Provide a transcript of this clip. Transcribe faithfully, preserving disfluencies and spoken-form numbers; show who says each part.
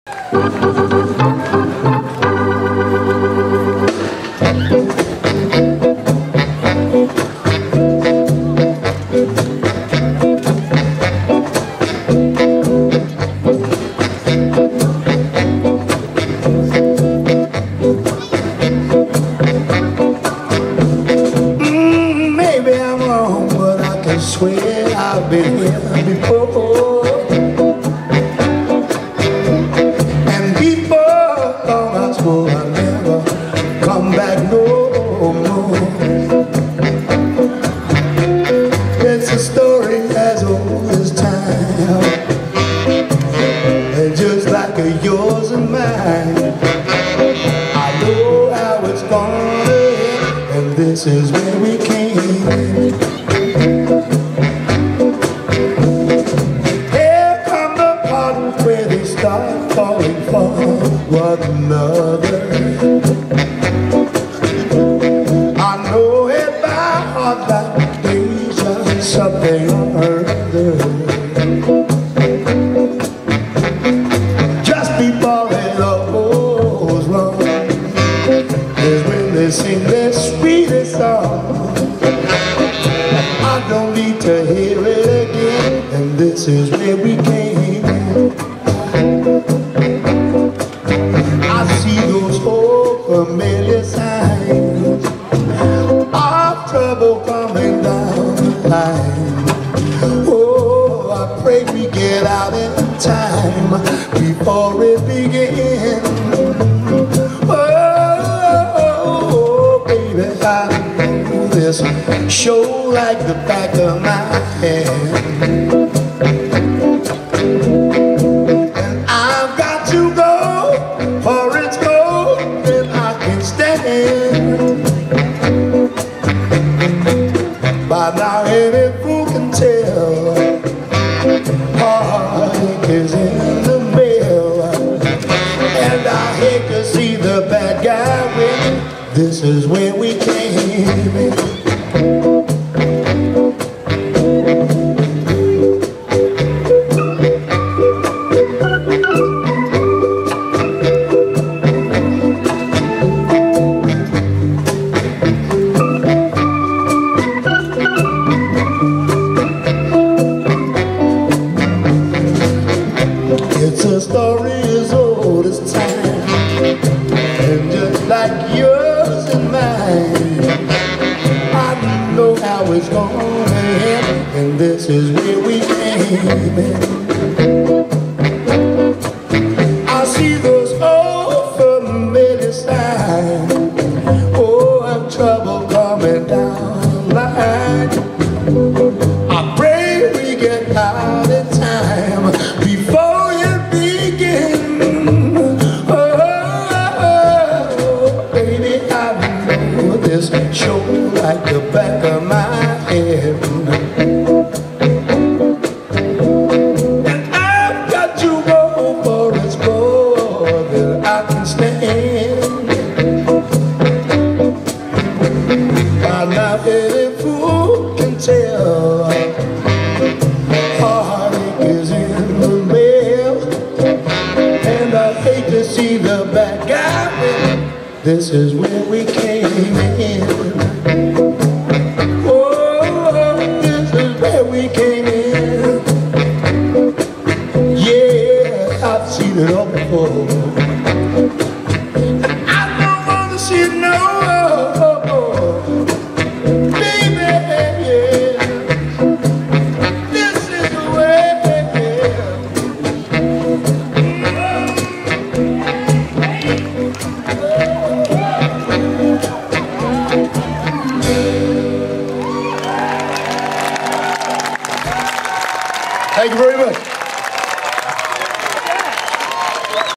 Speaker 1: Swear I've been here before, and before long I swore I'd never come back no more. It's a story as old as time, and just like yours and mine, I know how it's gonna end, and this is where we came. Where they start falling for one another. I know it by heart like deja, something or other. Just before it all goes wrong is when they sing their sweetest song. I don't need to hear it again, and this is where we came. I see those old familiar signs of trouble coming down the line. Oh, I pray we get out in time before it begins. Oh, baby, I know this show like the back of my hand. By now any fool can tell heartache is in the mail, and I hate to see the bad guy win. This is where we came. It's a story as old as time, and just like yours and mine, I know how it's gonna end, and this is where we came. I see those old familiar signs, oh, and trouble coming down the line. I pray we get out in time before show like the back of my head. And I've got to go for it's more than I can stand. By now any fool can tell heartache is in the mail, and I hate to see the bad guy win. This is where we came in. Oh, this is where we came in. Yeah, I've seen it all before. I don't want to see it no more. Baby, yeah. This is the way. Thank you very much.